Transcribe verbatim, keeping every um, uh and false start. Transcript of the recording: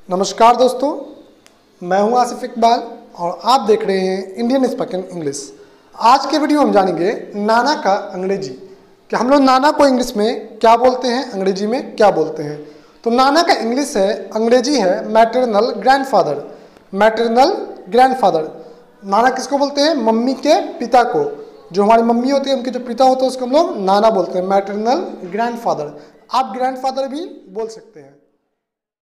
नमस्कार दोस्तों, मैं हूं आसिफ इकबाल और आप देख रहे हैं इंडियन स्पोकन इंग्लिश। आज के वीडियो हम जानेंगे नाना का अंग्रेजी कि हम लोग नाना को इंग्लिश में क्या बोलते हैं, अंग्रेजी में क्या बोलते हैं। तो नाना का इंग्लिश है, अंग्रेजी है मैटरनल ग्रैंडफादर। मैटरनल ग्रैंडफादर, नाना किसको बोलते हैं? मम्मी के पिता को। जो हमारी मम्मी होती है, उनके जो पिता होते हैं उसको हम लोग नाना बोलते हैं, मैटरनल ग्रैंडफादर। आप ग्रैंडफादर भी बोल सकते हैं।